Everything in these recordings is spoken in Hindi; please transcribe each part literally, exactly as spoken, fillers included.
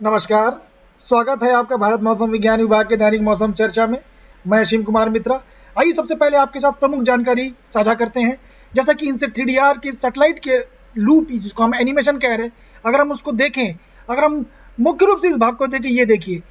नमस्कार, स्वागत है आपका भारत मौसम विज्ञान विभाग के दैनिक मौसम चर्चा में। मैं असीम कुमार मित्रा। आइए सबसे पहले आपके साथ प्रमुख जानकारी साझा करते हैं। जैसा कि इनसे थ्री डी आर के सैटेलाइट के लूप, जिसको हम एनिमेशन कह रहे हैं, अगर हम उसको देखें, अगर हम मुख्य रूप से इस भाग को देखें, ये देखिए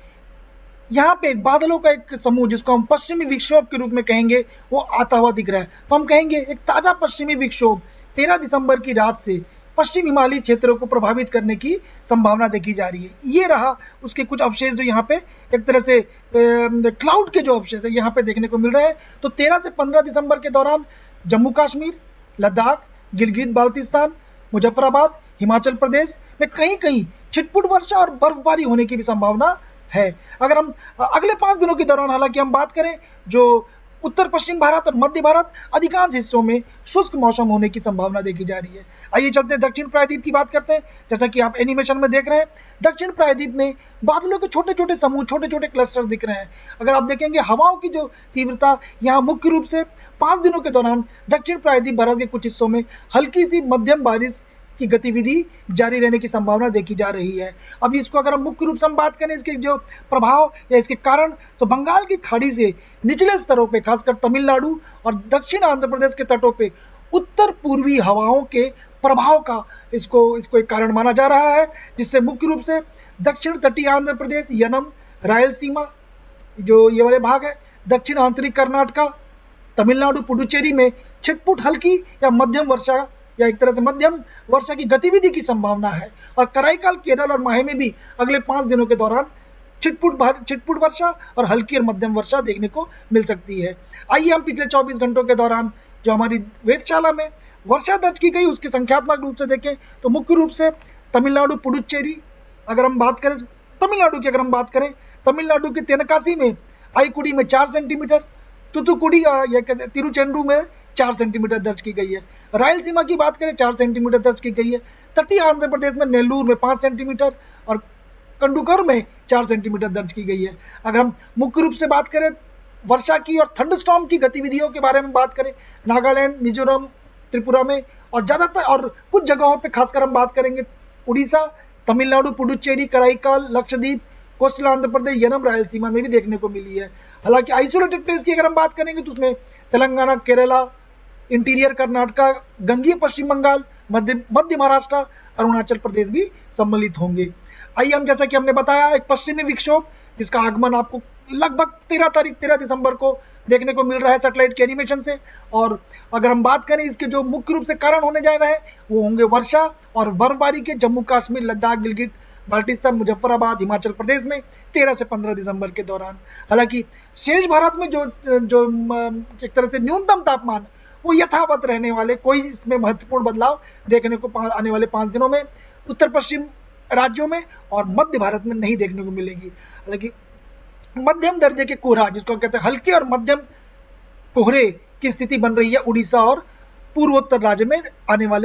यहाँ पे बादलों का एक समूह, जिसको हम पश्चिमी विक्षोभ के रूप में कहेंगे, वो आता हुआ दिख रहा है। तो हम कहेंगे एक ताजा पश्चिमी विक्षोभ तेरह दिसंबर की रात से पश्चिम हिमालयी क्षेत्रों को प्रभावित करने की संभावना देखी जा रही है। ये रहा उसके कुछ अवशेष जो यहाँ पे एक तरह से क्लाउड के जो अवशेष है यहाँ पे देखने को मिल रहे हैं। तो तेरह से पंद्रह दिसंबर के दौरान जम्मू कश्मीर, लद्दाख, गिलगित बाल्टिस्तान, मुजफ्फराबाद, हिमाचल प्रदेश में कहीं कहीं छिटपुट वर्षा और बर्फबारी होने की भी संभावना है। अगर हम अगले पांच दिनों के दौरान हालांकि हम बात करें, जो उत्तर पश्चिम भारत और मध्य भारत अधिकांश हिस्सों में शुष्क मौसम होने की संभावना देखी जा रही है। आइए चलते दक्षिण प्रायद्वीप की बात करते हैं। जैसा कि आप एनिमेशन में देख रहे हैं, दक्षिण प्रायद्वीप में बादलों के छोटे छोटे समूह, छोटे छोटे क्लस्टर दिख रहे हैं। अगर आप देखेंगे हवाओं की जो तीव्रता यहाँ मुख्य रूप से पांच दिनों के दौरान दक्षिण प्रायद्वीप भारत के कुछ हिस्सों में हल्की सी मध्यम बारिश की गतिविधि जारी रहने की संभावना देखी जा रही है। अभी इसको अगर हम मुख्य रूप से हम बात करें इसके जो प्रभाव या इसके कारण, तो बंगाल की खाड़ी से निचले स्तरों पे, खासकर तमिलनाडु और दक्षिण आंध्र प्रदेश के तटों पे उत्तर पूर्वी हवाओं के प्रभाव का इसको इसको एक कारण माना जा रहा है, जिससे मुख्य रूप से दक्षिण तटीय आंध्र प्रदेश, यनम, रायलसीमा जो ये वाले भाग है, दक्षिण आंतरिक कर्नाटका, तमिलनाडु, पुडुचेरी में छिटपुट हल्की या मध्यम वर्षा या एक तरह से मध्यम वर्षा की गतिविधि की संभावना है। और कराईकाल, केरल और माहे में भी अगले पांच दिनों के दौरान छिटपुट छिटपुट वर्षा और हल्की और मध्यम वर्षा देखने को मिल सकती है। आइए हम पिछले चौबीस घंटों के दौरान जो हमारी वेधशाला में वर्षा दर्ज की गई उसके संख्यात्मक रूप से देखें, तो मुख्य रूप से तमिलनाडु, पुडुचेरी, अगर हम बात करें तमिलनाडु की, अगर हम बात करें तमिलनाडु के तेनकासी में, आईकुडी में चार सेंटीमीटर, तुतुकुड़ी या कहते तिरुचेंदुर में चार सेंटीमीटर दर्ज की गई है। रायलसीमा की बात करें, चार सेंटीमीटर दर्ज की गई है। तटीय आंध्र प्रदेश में नेल्लूर में पांच सेंटीमीटर और कंडुकर में चार सेंटीमीटर दर्ज की गई है। अगर हम मुख्य रूप से बात करें वर्षा की और थंडस्टॉर्म की गतिविधियों के बारे में बात करें, नागालैंड, मिजोरम, त्रिपुरा में और ज्यादातर और कुछ जगहों पे खासकर हम बात करेंगे उड़ीसा, तमिलनाडु, पुडुचेरी, कराईकाल, लक्षद्वीप, कोस्टल आंध्र प्रदेश, यनम, रायलसीमा में भी देखने को मिली है। हालांकि आइसोलेटेड प्लेस की अगर हम बात करेंगे तो उसमें तेलंगाना, केरला, इंटीरियर कर्नाटका, गंगीय पश्चिम बंगाल, मध्य मध्य महाराष्ट्र, अरुणाचल प्रदेश भी सम्मिलित होंगे। आइए हम, जैसा कि हमने बताया, एक पश्चिमी विक्षोभ जिसका आगमन आपको लगभग तेरह तारीख तेरह दिसंबर को देखने को मिल रहा है सैटेलाइट के एनिमेशन से। और अगर हम बात करें इसके जो मुख्य रूप से कारण होने जा रहे हैं, वो होंगे वर्षा और बर्फबारी के जम्मू कश्मीर, लद्दाख, गिलगित बाल्टिस्तान, मुजफ्फराबाद, हिमाचल प्रदेश में तेरह से पंद्रह दिसंबर के दौरान। हालांकि शेष भारत में जो जो एक तरह से न्यूनतम तापमान वो यथावत रहने वाले, कोई इसमें महत्वपूर्ण बदलाव देखने को आने वाले पांच दिनों में उत्तर पश्चिम राज्यों में और मध्य भारत में नहीं देखने को मिलेगी। हालांकि मध्यम दर्जे के कोहरा, जिसको कहते हैं हल्के और मध्यम कोहरे की स्थिति बन रही है उड़ीसा और पूर्वोत्तर राज्य में आने वाले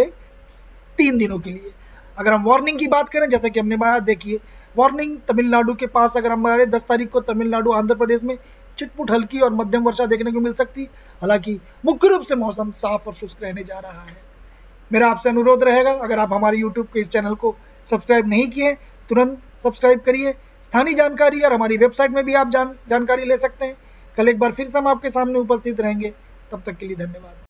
तीन दिनों के लिए। अगर हम वार्निंग की बात करें, जैसा कि हमने बताया, देखिए वार्निंग तमिलनाडु के पास अगर हमारे दस तारीख को तमिलनाडु, आंध्र प्रदेश में छिटपुट हल्की और मध्यम वर्षा देखने को मिल सकती। हालांकि मुख्य रूप से मौसम साफ और शुष्क रहने जा रहा है। मेरा आपसे अनुरोध रहेगा, अगर आप हमारे यूट्यूब के इस चैनल को सब्सक्राइब नहीं किए, तुरंत सब्सक्राइब करिए। स्थानीय जानकारी और हमारी वेबसाइट में भी आप जान जानकारी ले सकते हैं। कल एक बार फिर से हम आपके सामने उपस्थित रहेंगे। तब तक के लिए धन्यवाद।